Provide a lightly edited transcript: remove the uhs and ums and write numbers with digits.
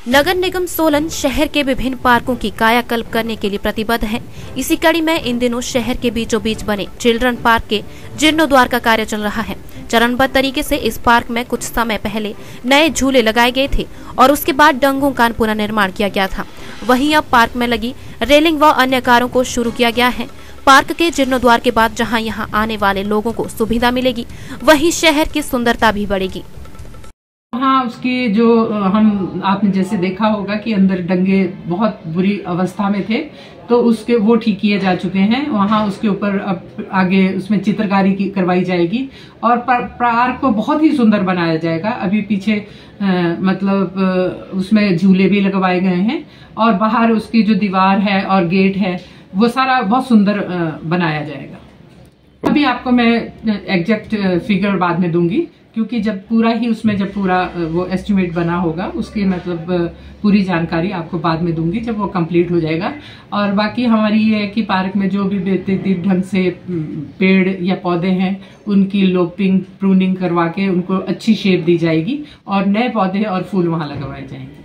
नगर निगम सोलन शहर के विभिन्न पार्कों की कायाकल्प करने के लिए प्रतिबद्ध है। इसी कड़ी में इन दिनों शहर के बीचों बीच बने चिल्ड्रन पार्क के जीर्णोद्वार का कार्य चल रहा है। चरणबद्ध तरीके से इस पार्क में कुछ समय पहले नए झूले लगाए गए थे और उसके बाद डंगों का पुनर्निर्माण किया गया था। वहीं अब पार्क में लगी रेलिंग व अन्य कार्यों को शुरू किया गया है। पार्क के जीर्णोद्वार के बाद जहां यहां आने वाले लोगों को सुविधा मिलेगी, वहीं शहर की सुंदरता भी बढ़ेगी। हाँ, उसकी जो आपने जैसे देखा होगा कि अंदर डंगे बहुत बुरी अवस्था में थे, तो उसके वो ठीक किए जा चुके हैं। वहाँ उसके ऊपर अब आगे उसमें चित्रकारी करवाई जाएगी और पार्क को बहुत ही सुंदर बनाया जाएगा। अभी पीछे मतलब उसमें झूले भी लगवाए गए हैं और बाहर उसकी जो दीवार है और गेट है वो सारा बहुत सुंदर बनाया जाएगा। अभी आपको मैं एग्जैक्ट फिगर बाद में दूंगी, क्योंकि जब पूरा वो एस्टिमेट बना होगा उसकी मतलब पूरी जानकारी आपको बाद में दूंगी जब वो कंप्लीट हो जाएगा। और बाकी हमारी ये है कि पार्क में जो भी बेतरतीब ढंग से पेड़ या पौधे हैं उनकी लोपिंग प्रूनिंग करवा के उनको अच्छी शेप दी जाएगी और नए पौधे और फूल वहां लगवाए जाएंगे।